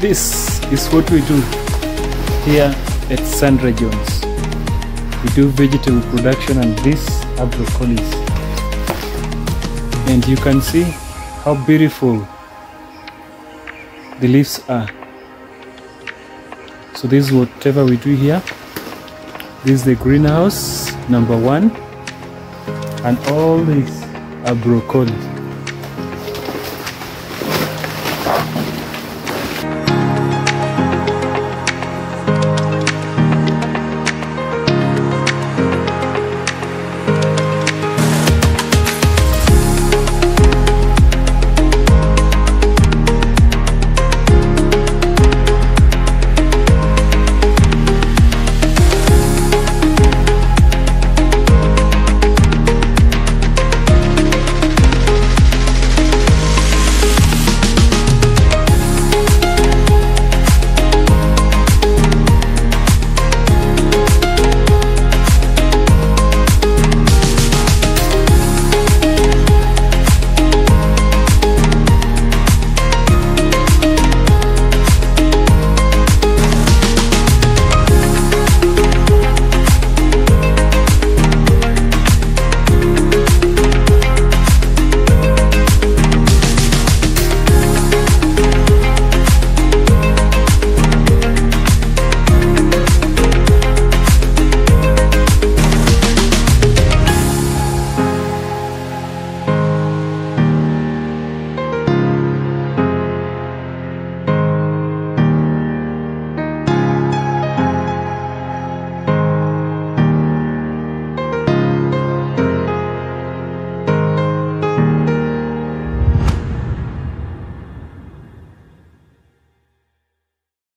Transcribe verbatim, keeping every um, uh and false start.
this is what we do here at Sandra Jones. We do vegetable production, and this are broccolis. And you can see how beautiful the leaves are. So this is whatever we do here. This is the greenhouse number one, and all these are broccoli.